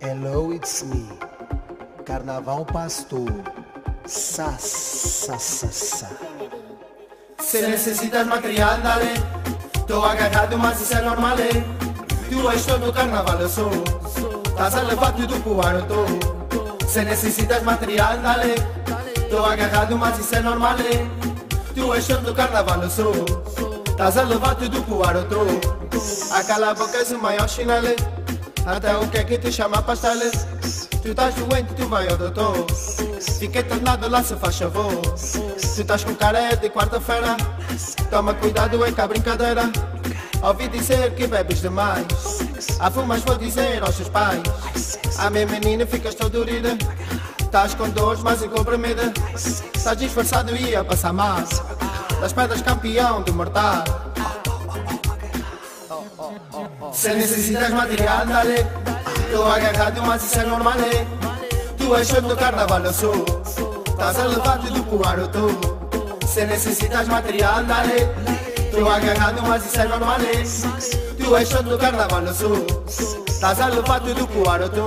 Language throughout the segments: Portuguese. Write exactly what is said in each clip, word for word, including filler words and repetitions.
Hello, it's me. Carnaval Pastor. Sa, sa, sa, sa. Se necesitas material, dale. Tô agarrado, mas isso é normal, é. Tu és todo carnaval, eu sou. Estás a levar tudo pro ar, eu tô. Se necesitas material, dale. Tô agarrado, mas isso é normal, é. Tu és todo carnaval, eu sou. Estás a levar tudo pro ar, eu tô. Aquela boca és o maior chinelo. Até o que é que te chama pastel? Tu estás doente, tu vai ao doutor. Fiquei tornado lá, se faz favor. Tu estás com cara de quarta-feira. Toma cuidado, é que a brincadeira. Ouvi dizer que bebes demais. Ah, fumas, vou dizer aos teus pais. A minha menina, ficas toda dorida. Estás com dores, mas incomprimida. Estás disfarçado e a passar mal. Das pedras campeão do mortal. Se necesitas material, dale. Tô agarrado, mas isso é normal, é. Tu és show do carnaval, eu sou. Estás a levar tudo pro ar, eu tô. Se necesitas material, dale. Tô agarrado, mas isso é normal, é. Tu és show do carnaval, eu sou. Estás a levar tudo pro ar, eu tô.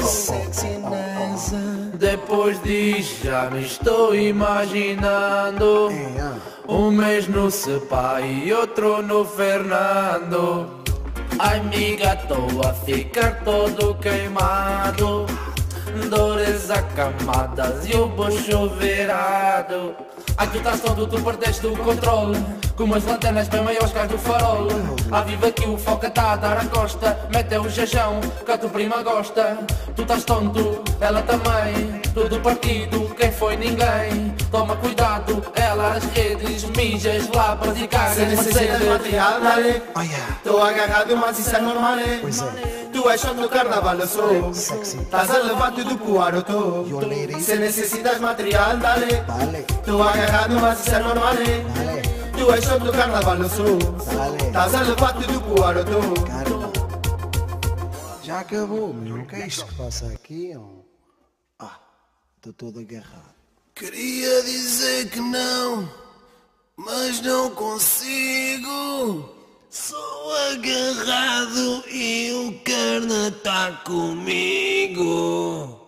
Depois disso já me estou imaginando um mês no Sepa e outro no Fernando. Ai amiga, tô a ficar todo queimado. Dores acamadas e o bucho virado. Ai tu estás todo, tu perdeste o controle. Com umas lanternas bem maiores que as do farol. À viva que o foca tá a dar a costa. Mete o jejão que a tua prima gosta. Tu estás tonto, ela também. Tudo partido, quem foi ninguém. Toma cuidado, ela as redes. Mijas lá para te cagas. Se necessitas material, dale. Tô agarrado, mas isso é normal, é. Pois é. Tu és show do carnaval, eu sou. Sexy. Estás a levar tudo pro ar, eu tô. Yo, ladies. Se necessitas material, dale. Dale, Tô agarrado, mas isso é normal, é. dale. Tu és show do carnaval, eu sou. Dale. Estás a levar tudo pro ar, eu tô. Caramba. Já acabou, meu. O que é isto que passa aqui? ó? Ah, estou todo agarrado. Queria dizer que não, mas não consigo. Sou agarrado e o carna tá comigo.